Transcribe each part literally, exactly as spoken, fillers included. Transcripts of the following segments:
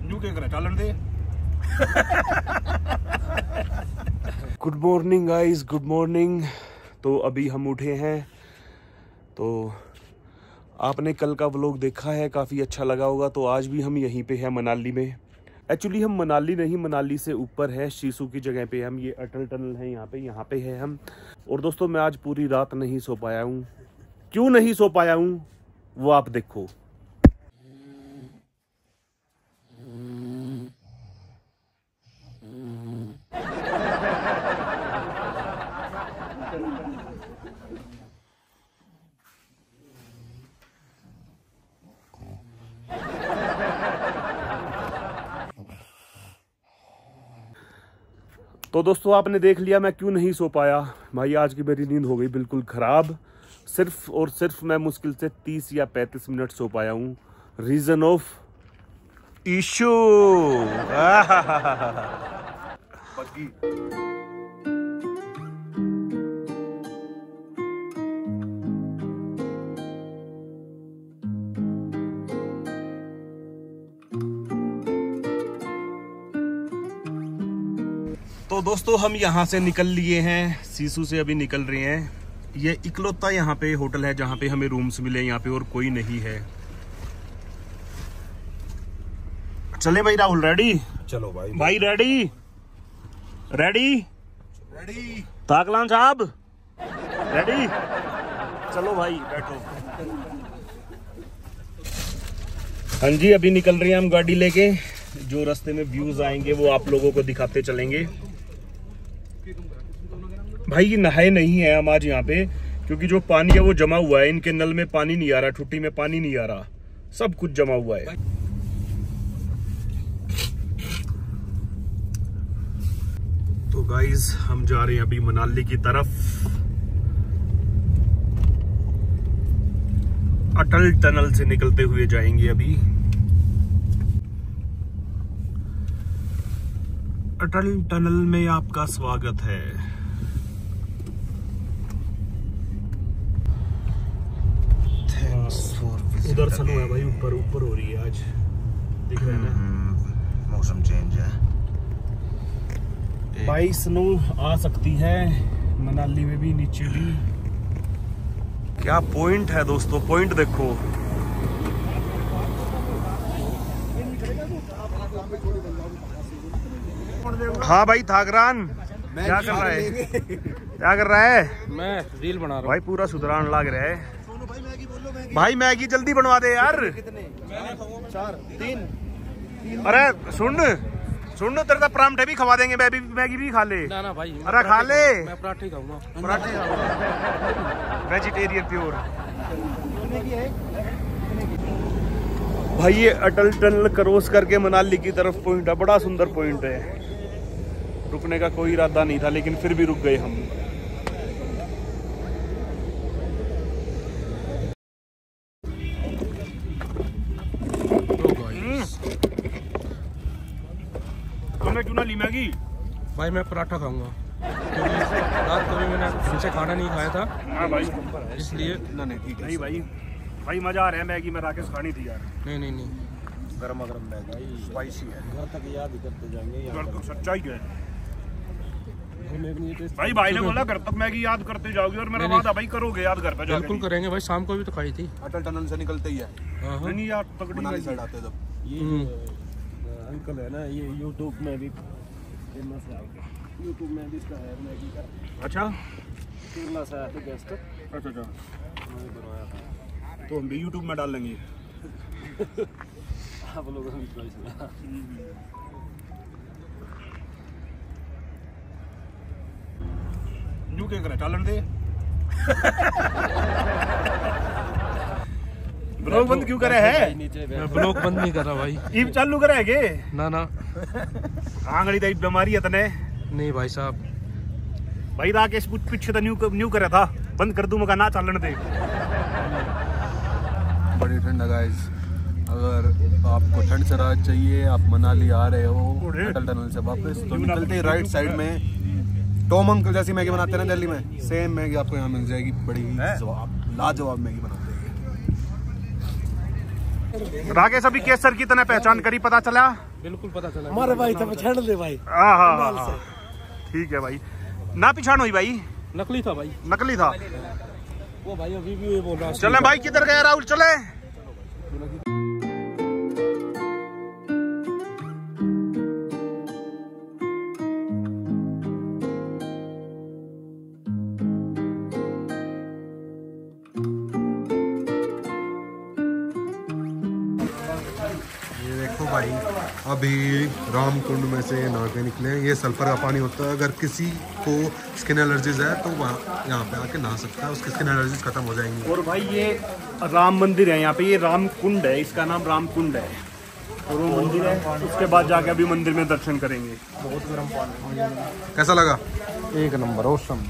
New के करे चालन दे। Good morning guys, good morning. तो अभी हम उठे हैं। तो आपने कल का व्लॉग देखा है, काफ़ी अच्छा लगा होगा। तो आज भी हम यहीं पे हैं मनाली में। एक्चुअली हम मनाली नहीं, मनाली से ऊपर है, शीशु की जगह पे हम। ये अटल टनल है यहाँ पे, यहाँ पे है हम। और दोस्तों मैं आज पूरी रात नहीं सो पाया हूँ। क्यों नहीं सो पाया हूँ वो आप देखो। तो दोस्तों आपने देख लिया मैं क्यों नहीं सो पाया। भाई आज की मेरी नींद हो गई बिल्कुल ख़राब। सिर्फ और सिर्फ मैं मुश्किल से तीस या पैंतीस मिनट सो पाया हूँ। Reason of Ishu. तो दोस्तों हम यहाँ से निकल लिए हैं, शीशु से अभी निकल रहे हैं। ये इकलौता यहाँ पे होटल है जहाँ पे हमें रूम्स मिले, यहाँ पे और कोई नहीं है। चले भाई राहुल, रेडी? चलो भाई। भाई रेडी? रेडी रेडी ताकलान साहब रेडी? चलो भाई बैठो। हाँ जी अभी निकल रहे हैं हम गाड़ी लेके। जो रास्ते में व्यूज आएंगे वो आप लोगों को दिखाते चलेंगे। भाई ये नहाए नहीं है हम आज यहाँ पे, क्योंकि जो पानी है वो जमा हुआ है। इनके नल में पानी नहीं आ रहा, ठुट्टी में पानी नहीं आ रहा, सब कुछ जमा हुआ है। तो गाइस हम जा रहे हैं अभी मनाली की तरफ। अटल टनल से निकलते हुए जाएंगे अभी। अटल टनल में आपका स्वागत है। उधर सन हुआ है भाई, ऊपर ऊपर हो रही है आज, दिख रहा है ना? मौसम चेंज है भाई। स्नो आ सकती है मनाली में भी, नीचे भी। क्या पॉइंट है दोस्तों, पॉइंट देखो। हाँ भाई थागरान क्या कर रहा है? क्या कर रहा है? मैं रील बना रहा हूँ भाई। पूरा सुधरान लग रहा है भाई। मैगी जल्दी बनवा दे यार। चार तीन। अरे सुन सुन, तेरे तो परांठे भी खवा देंगे, मैगी मैगी भी खा ले। ना ना भाई, अरे खा ले। मैं पराठे खाऊंगा। पराठे वेजिटेरियन प्योर। भाई ये अटल टनल क्रॉस करके मनाली की तरफ पॉइंट है, बड़ा सुंदर पॉइंट है। रुकने का कोई इरादा नहीं था लेकिन फिर भी रुक गए हम। तुमने क्यों ना ली मैगी? भाई मैं पराठा खाऊंगा, क्योंकि रात को भी मैंने इनसे खाना नहीं खाया था। हाँ भाई इसलिए ना नहीं ठीक है। नहीं भाई, भाई मजा आ रहा है। मैगी में राकेश खानी थी यार। नहीं नहीं नहीं गरमा गरम मैगी स्पाइसी है। घर तक याद ही करते जाएंगे। सच्चाई है भाई। भाई ने बोला घर तक मैगी याद करते जाओगे, और मेरा वादा भाई करोगे याद घर पे जाके। बिल्कुल करेंगे भाई, शाम को भी तो खाई थी। अटल टनल से निकलते ही है। नहीं यार तगड़ी मनाली साइड आते जब। ये अंकल है ना, ये यूट्यूब में भी फेमस है। यूट्यूब में भी इसका है मैगी का। अच्छा केरला से आया था गेस्ट। अच्छा अच्छा बनवाया था, तो हम भी यूट्यूब में डाल लेंगे। आप लोगों ने चॉइस ना। न्यू के करे चालन दे। ब्लॉग बंद क्यों करे है? मैं ब्लॉग बंद नहीं कर रहा भाई। ईब चालू करे के? ना ना आंगली तो बीमारी है तने। नहीं भाई साहब। भाई राकेश पीछे तो न्यू न्यू करे था, बंद कर दूं मगर ना चालन दे। बड़ी ठंड है गाइस। अगर आपको ठंड से राहत चाहिए, आप मनाली आ रहे हो अटल टनल से वापस, तो निकलते ही राइट साइड में टॉम अंकल जैसी मैगी बनाते हैं ना दिल्ली में, सेम मैगी आपको यहाँ मिल जाएगी। बड़ी लाजवाब मैगी बनाते हैं। राकेश अभी केसर की तरह पहचान करी, पता चला? बिल्कुल पता चला हमारे भाई था पछाड़ दे भाई। हाँ हाँ हाँ ठीक है भाई, ना पिछाड़ हुई भाई, नकली था भाई, नकली था वो भाई अभी भी ये बोल रहा है। चले भाई, किधर गए राहुल? चले भाई अभी रामकुंड में से नहा के निकले हैं। ये सल्फर का पानी होता है, अगर किसी को स्किन एलर्जीज है तो वहाँ यहाँ पे आके नहा सकता है, उसकी स्किन एलर्जीज खत्म हो जाएंगी। और भाई ये राम मंदिर है यहाँ पे, ये राम कुंड है, इसका नाम राम कुंड है। और वो मंदिर है, उसके बाद जाके अभी मंदिर में दर्शन करेंगे। बहुत गर्म पानी, कैसा लगा? एक नंबर औसम।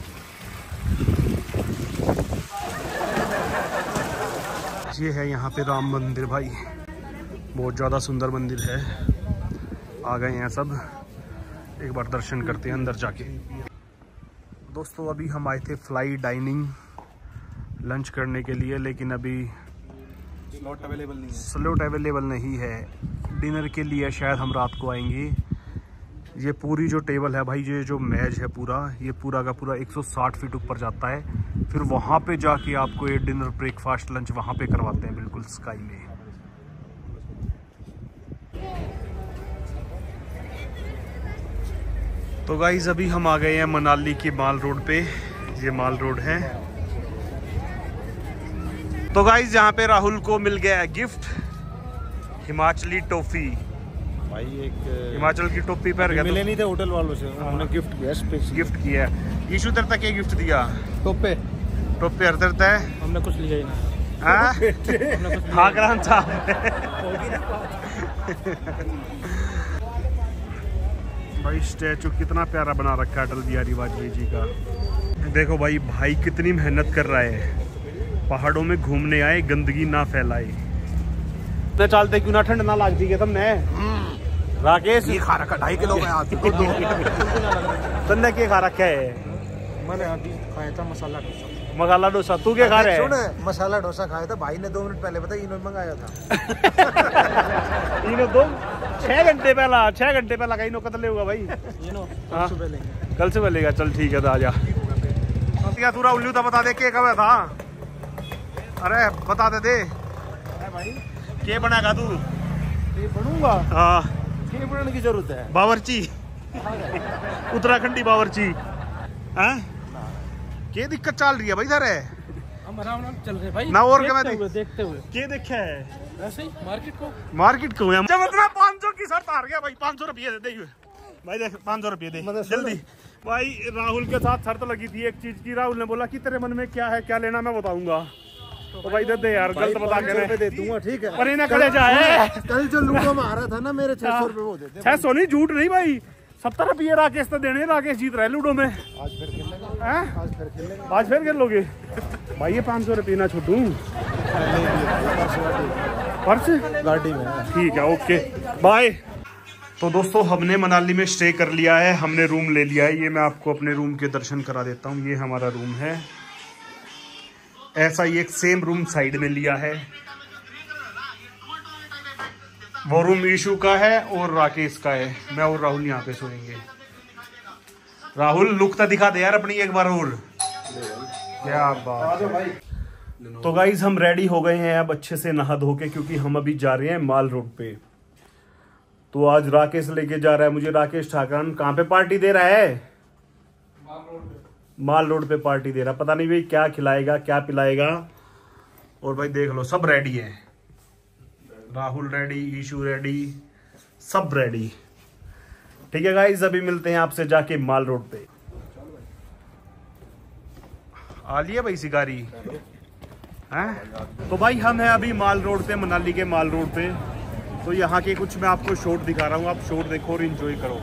ये है यहाँ पे राम मंदिर भाई, बहुत ज़्यादा सुंदर मंदिर है। आ गए हैं सब, एक बार दर्शन करते हैं अंदर जाके। दोस्तों अभी हम आए थे फ्लाई डाइनिंग लंच करने के लिए, लेकिन अभी स्लॉट अवेलेबल नहीं है, स्लॉट अवेलेबल नहीं है। डिनर के लिए शायद हम रात को आएंगे। ये पूरी जो टेबल है भाई, ये जो मेज है पूरा, ये पूरा का पूरा एक सौ साठ फीट ऊपर जाता है। फिर वहाँ पे जाके आपको ये डिनर ब्रेकफास्ट लंच वहाँ पे करवाते हैं, बिल्कुल स्काई में। तो गाइस अभी हम आ गए हैं मनाली की माल रोड पे, ये माल रोड है। तो गाइस यहाँ पे राहुल को मिल गया है गिफ्ट, हिमाचली टॉफी भाई। एक हिमाचल की टोपी पहन गया, मिले नहीं थे होटल वालों से, उन्होंने गिफ्ट किया, स्पेशल गिफ्ट किया है। ईशु तेरे तक गिफ्ट दिया, टोपे टोपी हर तेरे तक हमने कुछ लिया ही नहीं। हाँ हाँ ग्राम साहब भाई स्टैचू कितना प्यारा बना रखा है अटल बिहारी वाजपेयी जी का। देखो भाई, भाई कितनी मेहनत कर रहा है, पहाड़ों में घूमने आए, गंदगी ना फैलाए। चलते क्यों ना, ठंड ना लग दी तुमने? राकेश ये खा रखा ढाई किलो का आज तुमने क्या खा रखा है? मैंने अभी खाया था मसाला डोसा। मसाला डोसा, तू क्या खा रहा है? सुन, मसाला डोसा खाया था भाई ने दो मिनट पहले, पता इन्होंने मंगाया था। इन्हों दो छह घंटे पहला छह घंटे पहला कहीं नो कतले होगा भाई। कल सुबह लेंगे, कल से मिलेगा, चल ठीक है, तो आजा। क्या तू राहुल तो बता दे के कब था? अरे बता दे दे भाई के बनाएगा तू? ये बनूंगा, हाँ ये बनाने की जरूरत है। बावर्ची, उत्तराखंडी बावर्ची। हैं के दिक्कत चल रही है भाई इधर है? हम आराम आराम चल रहे भाई ना और क्या, देखते मैं हुए देखते हुए के देखा है ऐसे ही मार्केट को मार्केट को है। जब इतना पाँच सौ की शर्त हार गया भाई, पाँच सौ रुपये दे दे भाई, देख पाँच सौ रुपये दे जल्दी भाई। राहुल के साथ शर्त लगी थी एक चीज की, राहुल ने बोला कि तेरे मन में क्या है, क्या लेना मैं बताऊंगा। तो भाई दे दे यार, गलत बता के दे दूंगा, ठीक है। पर इन्हें खड़े जाए। कल जो लूडो में आ रहा था ना, मेरे छह सौ रुपए वो देते। छह सौ नहीं, झूठ नहीं भाई, सत्तर रुपये राकेश तो देने। राकेश जीत रहे लूडो में। आज फिर खेलेंगे, आज फिर खेलेंगे, आज फिर खेल लोगे भाई? ये पाँच सौ रुपये ना छूटूं पर्स गाड़ी में। ठीक है, ओके बाय। तो दोस्तों हमने मनाली में स्टे कर लिया है, हमने रूम ले लिया है। ये मैं आपको अपने रूम के दर्शन करा देता हूँ। ये हमारा रूम है, ऐसा ही एक सेम रूम साइड में लिया है। वो रूम ईशू का है और राकेश का है। मैं और राहुल यहाँ पे सोएंगे। राहुल लुक तो दिखा दे यार अपनी एक बार और। क्या बात है। तो गाइज हम रेडी हो गए हैं अब अच्छे से नहा धो के, क्योंकि हम अभी जा रहे हैं माल रोड पे। तो आज राकेश लेके जा रहा है मुझे। राकेश ठाकरन कहाँ पे पार्टी दे रहा है? माल रोड पे पार्टी दे रहा। पता नहीं भाई क्या खिलाएगा क्या पिलाएगा। और भाई देख लो सब रेडी है, राहुल रेडी, ईशू रेडी, सब रेडी। ठीक है गाइस, अभी मिलते हैं आपसे जाके माल रोड पे। आ लिया भाई शिकारी हैं? तो भाई हम हैं अभी माल रोड पे, मनाली के माल रोड पे। तो यहाँ के कुछ मैं आपको शॉट दिखा रहा हूँ, आप शॉट देखो और एंजॉय करो।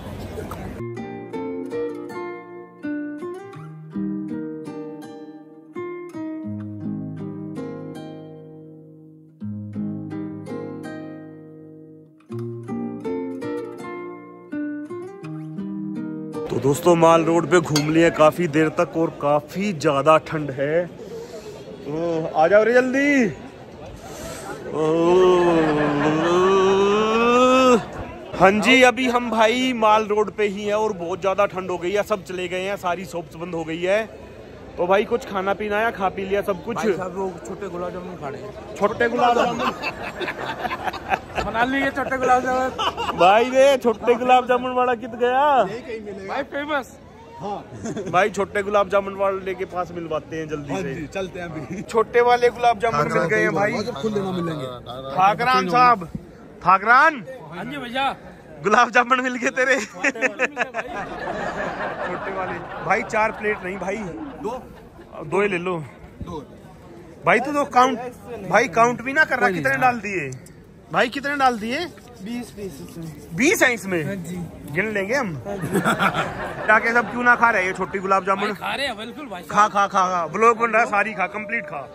तो दोस्तों माल रोड पे घूम लिए काफी देर तक और काफी ज्यादा ठंड है। तो आ जाओ रे जल्दी। हाँ जी, अभी हम भाई माल रोड पे ही हैं और बहुत ज़्यादा ठंड हो गई है, सब चले गए हैं, सारी शॉप्स बंद हो गई है। तो भाई कुछ खाना पीना या खा पी लिया सब कुछ। सब लोग छोटे गुलाब जामुन खाने हैं। छोटे गुलाब जामुन बना लिए छोटे गुलाब जामुन। भाई रे छोटे गुलाब जामुन वाला कित गया भाई फेमस। हाँ भाई छोटे गुलाब जामुन वाले के पास मिलवाते हैं जल्दी से। चलते हैं अभी। छोटे वाले गुलाब जामुन मिल गए हैं भाई। खुद लेना मिलेंगे। ठाकरान साहब, ठाकरान हाँ जी भैया, गुलाब जामुन मिल गए तेरे। छोटे वाले भाई, चार प्लेट नहीं भाई, दो दो ही ले लो। भाई तू तो काउंट, भाई काउंट भी ना कर रहा, कितने डाल दिए भाई, कितने डाल दिए? बीस बीस बीस है इसमें, गिन लेंगे हम। क्या के सब क्यों ना खा रहे हैं छोटी गुलाब जामुन? खा रहे हैं बिल्कुल भाई। खा खा खा खा, ब्लॉग बन रहा है, सारी खा, कंप्लीट खा।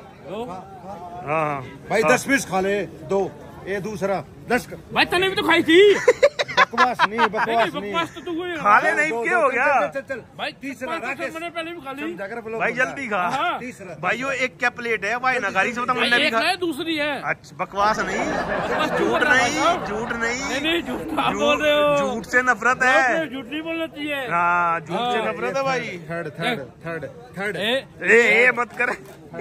हाँ भाई दस पीस खा ले, दो ये दूसरा दस। भाई तने भी तो खाई थी। बकवास नहीं, बकवास नहीं। बकवास तो तू हुई। खा ले, नहीं क्या हो गया चल चल भाई तीसरा मैंने पहले भी खा ली। भाई, जल्दी खा भाई। वो एक क्या प्लेट है भाई, नगारी से मुन्ने भी खा। दूसरी है। अच्छा बकवास नहीं, झूठ नहीं, झूठ नहीं, नहीं झूठ बोल रहे हो। झूठ से नफरत है, झूठ नहीं बोलना चाहिए। हाँ झूठ से नफरत है भाई। थर्ड थर्ड थर्ड थर्ड ए ए मत कर।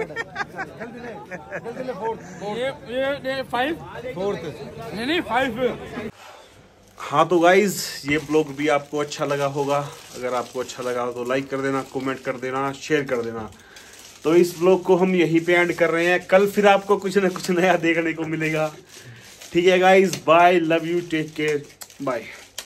ये ये फाइव फोर्थ नहीं नहीं फाइव। हाँ तो गाइज, ये ब्लॉग भी आपको अच्छा लगा होगा। अगर आपको अच्छा लगा हो तो लाइक कर देना, कमेंट कर देना, शेयर कर देना। तो इस ब्लॉग को हम यहीं पे एंड कर रहे हैं, कल फिर आपको कुछ ना कुछ नया देखने को मिलेगा। ठीक है guys, bye, love you, take care, bye.